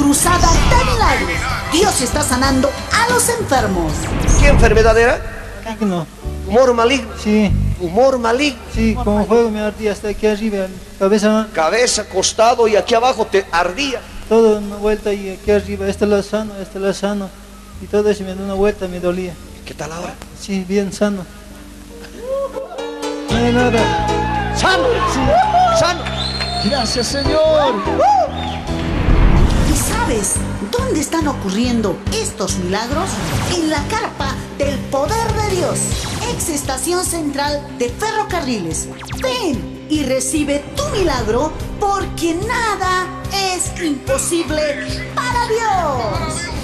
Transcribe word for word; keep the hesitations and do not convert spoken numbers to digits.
cruzada de milagros. Dios está sanando a los enfermos. ¿Qué enfermedad era? No, Humor maligno. sí, Humor maligno. sí, como fuego me ardía hasta aquí arriba, cabeza, Cabeza, costado y aquí abajo te ardía. todo una vuelta y aquí arriba, este lado sano, este lado sano. Y todo eso me da una vuelta, me dolía. ¿Qué tal ahora? Sí, bien sano. No hay nada. ¡Sano! Sí. ¡Sano! Gracias, Señor. ¿Y sabes dónde están ocurriendo estos milagros? En la carpa del poder de Dios, ex estación central de ferrocarriles. Ven y recibe tu milagro, porque nada es imposible para Dios.